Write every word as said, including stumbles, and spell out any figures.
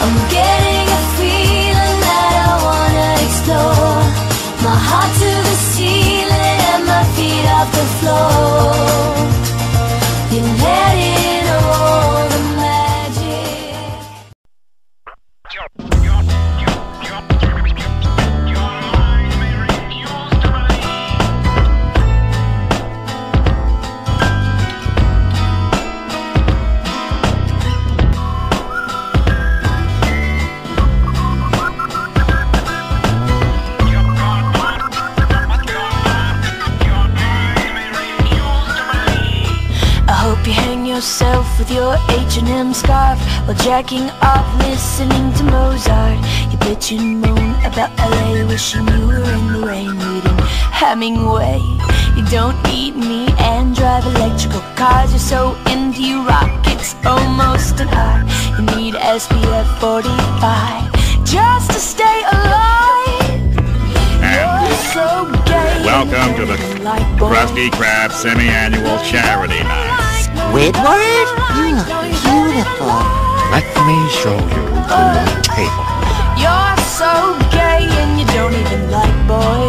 I'm getting a feeling that I wanna explore. My heart to the ceiling and my feet off the floor. You're letting all the magic. Yourself with your H and M scarf while jacking off, listening to Mozart. You bitch and moan about L A, wishing you were in the rain, reading Hemingway. You don't eat meat and drive electrical cars. You're so into you rock, it's almost an art. You need S P F forty-five just to stay alive. You're so gay. Welcome to the Krusty Krab semi-annual charity night. Squidward? You look beautiful. Let me show you to my table. You're so gay and you don't even like boys.